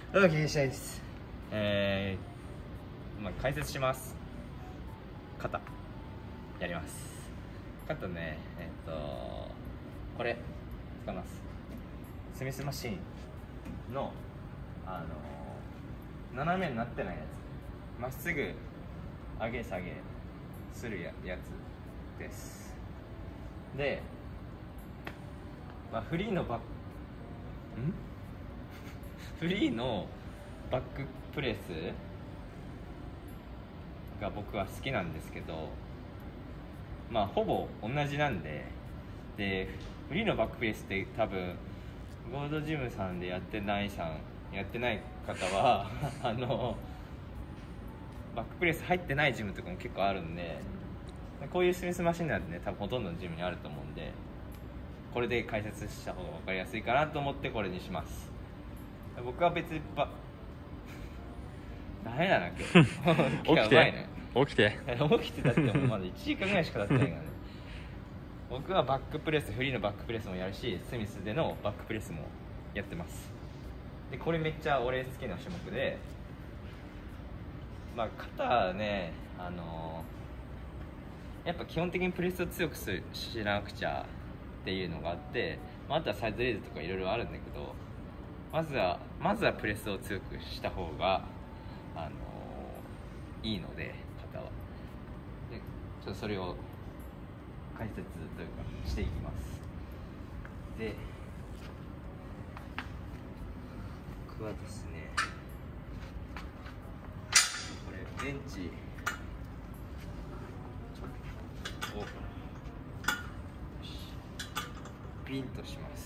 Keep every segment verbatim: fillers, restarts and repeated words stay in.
どうも、桐下です。えー、まあ、解説します。肩やります。肩ね、えっとこれ使います。スミスマシンのあの斜めになってないやつ、まっすぐ上げ下げする や, やつです。で、まあ、フリーのバックんフリーのバックプレスが僕は好きなんですけど、まあほぼ同じなんで、でフリーのバックプレスって多分ゴールドジムさんでやってないさんやってない方はあのバックプレス入ってないジムとかも結構あるんで、こういうスミスマシンなんてね、多分ほとんどのジムにあると思うんで、これで解説した方が分かりやすいかなと思ってこれにします。僕は別にばダメだな今日起きて、ね、起きて起きてだってもまだいちじかんぐらいしか経ってないからね僕はバックプレス、フリーのバックプレスもやるし、スミスでのバックプレスもやってます。でこれめっちゃ俺好きな種目で、まあ肩ね、あのー、やっぱ基本的にプレスを強くしなくちゃっていうのがあって、まあ、あとはサイドレイズとかいろいろあるんだけど、まずはまずはプレスを強くした方が、あのー、いいので、肩はでちょっとそれを解説というかしていきます。で僕はですね、これベンチをピンとします。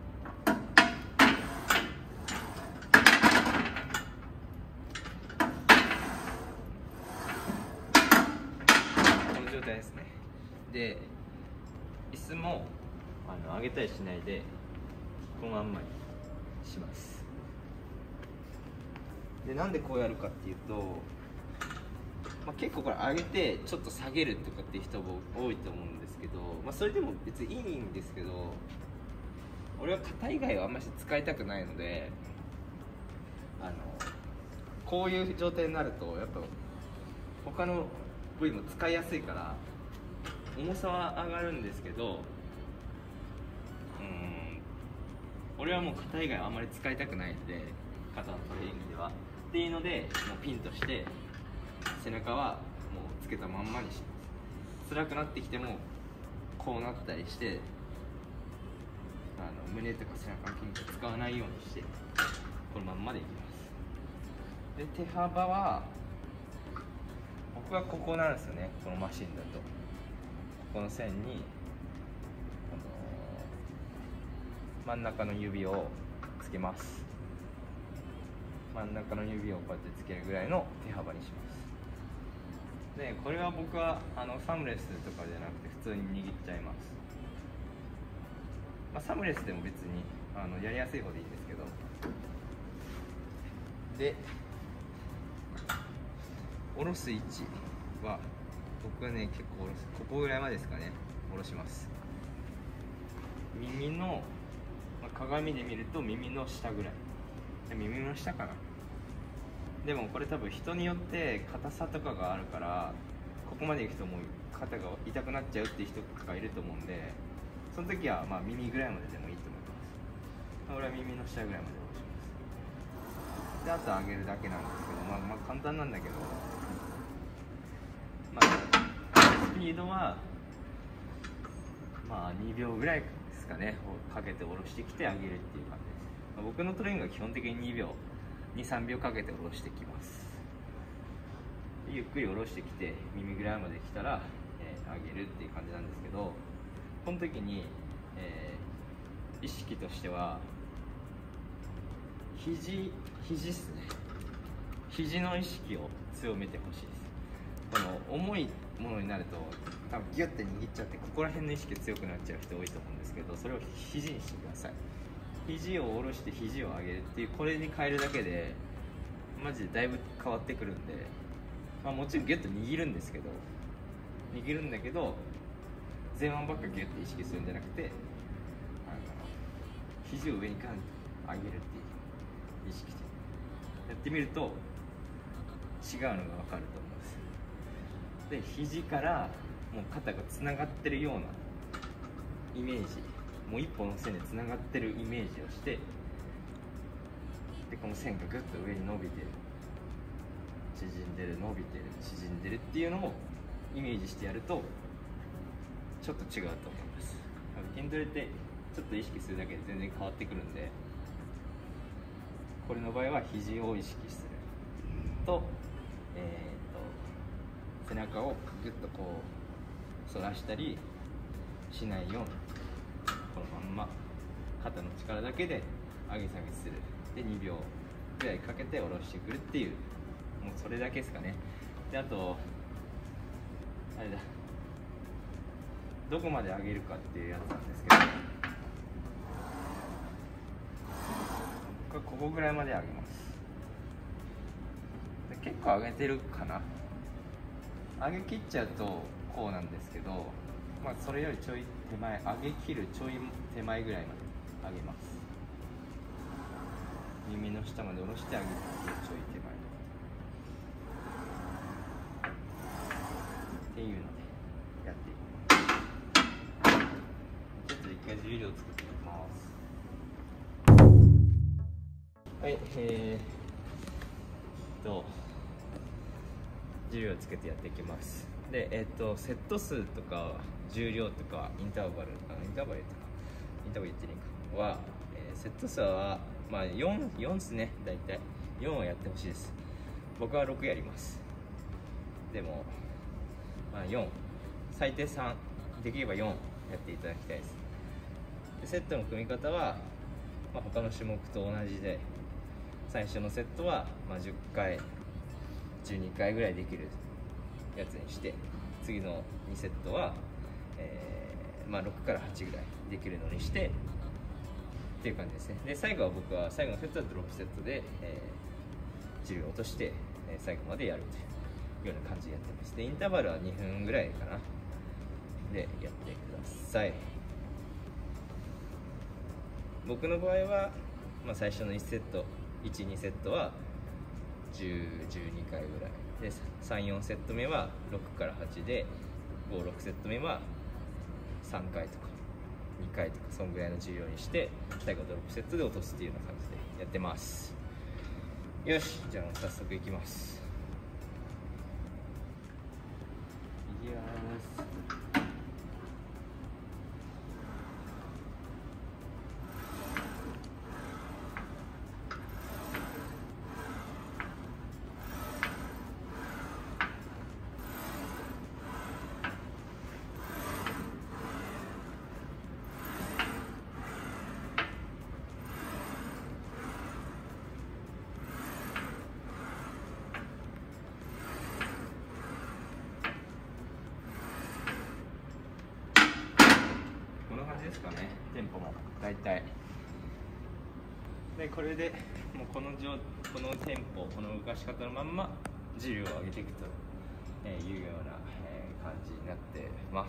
状態ですね。で椅子もあの上げたりしないでこのまんまにします。でなんでこうやるかっていうと、まあ、結構これ上げてちょっと下げるとかっていう人も多いと思うんですけど、まあ、それでも別にいいんですけど、俺は肩以外はあんまり使いたくないので、あのこういう状態になるとやっぱ他の部位も使いやすいから重さは上がるんですけど、うーん俺はもう肩以外はあんまり使いたくないんで、肩のトレーニングではっていうので、もうピンとして背中はもうつけたまんまにします。辛くなってきてもこうなったりして、あの胸とか背中の筋肉使わないようにしてこのまんまでいきます。で手幅は僕はここなんですよね。このマシンだとこの線に、あのー、真ん中の指をつけます。真ん中の指をこうやってつけるぐらいの手幅にします。でこれは僕はあのサムレスとかじゃなくて普通に握っちゃいます。まあ、サムレスでも別にあのやりやすい方でいいんですけど、で下ろす位置は僕はね結構下ろす、ここぐらいまでですかね、下ろします。耳の、まあ、鏡で見ると耳の下ぐらい、耳の下かな。でもこれ多分人によって硬さとかがあるから、ここまでいくともう肩が痛くなっちゃうっていう人とかいると思うんで、その時はまあ耳ぐらいまででもいいと思います。俺は耳の下ぐらいまで下ろします。であと上げるだけなんですけど、まあまあ簡単なんだけど、まあ、スピードはまあにびょうぐらいですかね、かけて下ろしてきて上げるっていう感じです。まあ、僕のトレーニングは基本的ににびょう、に、さんびょうかけて下ろしてきます。ゆっくり下ろしてきて耳ぐらいまで来たら、えー、上げるっていう感じなんですけど、この時に、えー、意識としては肘肘っすね。肘の意識を強めてほしいです。この重いものになると多分ギュッて握っちゃって、ここら辺の意識が強くなっちゃう人多いと思うんですけど、それを肘にしてください。肘を下ろして肘を上げるっていう、これに変えるだけでマジでだいぶ変わってくるんで、まあ、もちろんギュッと握るんですけど握るんだけど前腕ばっかギュッて意識するんじゃなくて、あの肘を上にガンと上げるっていう意識してってみると違うのが分かると思うんです。で肘からもう肩がつながってるようなイメージ、もう一本の線でつながってるイメージをして、でこの線がぐっと上に伸びてる、縮んでる、伸びてる、縮んでるっていうのをイメージしてやるとちょっと違うと思います。筋トレってちょっと意識するだけで全然変わってくるんで、これの場合は肘を意識すると、えー、と背中をグッとこう反らしたりしないように、このまんま肩の力だけで上げ下げする。でにびょうぐらいかけて下ろしてくるっていう、もうそれだけですかね。であとあれだ、どこまで上げるかっていうやつなんですけど、僕はここぐらいまで上げます。で結構上げてるかな。上げ切っちゃうとこうなんですけど、まあそれよりちょい手前、上げ切るちょい手前ぐらいまで上げます。耳の下まで下ろして上げ切るちょい手前っていうのでやっていきます。ちょっと一回重量作っていきます。はい、えーと重量つけてやっていきます。で、えっとセット数とか重量とかインターバル、あインターバルとかインターバル言ってないかは、えー、セット数はまあよん、よんですね。大体よんをやってほしいです。僕はろくやります。でもまあよん、最低さん、できればよんやっていただきたいです。でセットの組み方は、まあ、他の種目と同じで、最初のセットはまあじゅっかいじゅうにかいぐらいできるやつにして、次のにセットは、えーまあ、ろくからはちぐらいできるのにしてっていう感じですね。で最後は僕は最後のセットだとろくセットで、えー、重量を落として、えー、最後までやるというような感じでやってます。でインターバルはにふんぐらいかなでやってください。僕の場合は、まあ、最初のいちセットいち、にセットはじゅう、じゅうにかいぐらいで、さん、よんセット目はろくからはちで、ご、ろくセット目はさんかいとかにかいとかそんぐらいの重量にして、最後ドロップセットで落とすっていうような感じでやってます。よし、じゃあ早速いきます。いきます。ですかね、テンポも大体で、これでもうこの状このテンポ、この動かし方のまんま重量を上げていくというような感じになってます。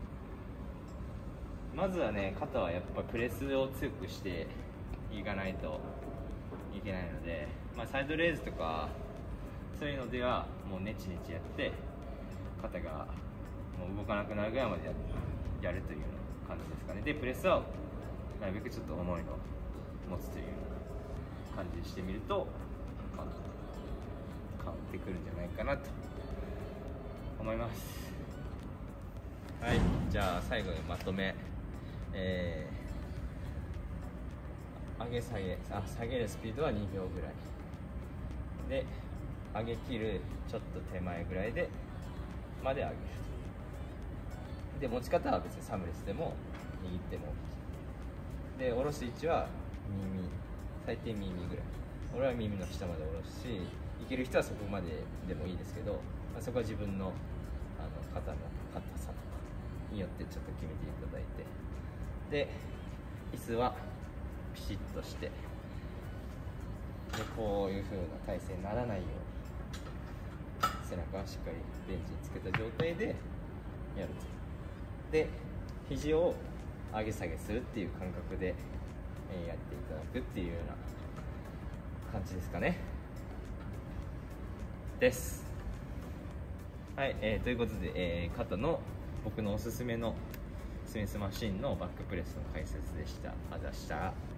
まずはね、肩はやっぱプレスを強くしていかないといけないので、まあ、サイドレイズとかそういうのではもうネチネチやって肩がもう動かなくなるぐらいまでやるというような感じですかね。でプレスはなるべくちょっと重いのを持つというような感じにしてみると変わってくるんじゃないかなと思います。はい、じゃあ最後にまとめ、えー、上げ下げあ下げるスピードはにびょうぐらいで、上げ切るちょっと手前ぐらいでまで上げる。で持ち方は別にサムレスでも握っても OK で、下ろす位置は耳、最低耳ぐらい。俺は耳の下まで下ろすし、いける人はそこまででもいいですけど、まあ、そこは自分の、あの肩の硬さとかによってちょっと決めていただいて、で椅子はピシッとして、でこういう風な体勢にならないように背中はしっかりベンチにつけた状態でやると。で肘を上げ下げするっていう感覚で、えー、やっていただくっていうような感じですかね。 ですはい、えー、ということで、えー、肩の僕のおすすめのスミスマシンのバックプレスの解説でした。ありがとうございました。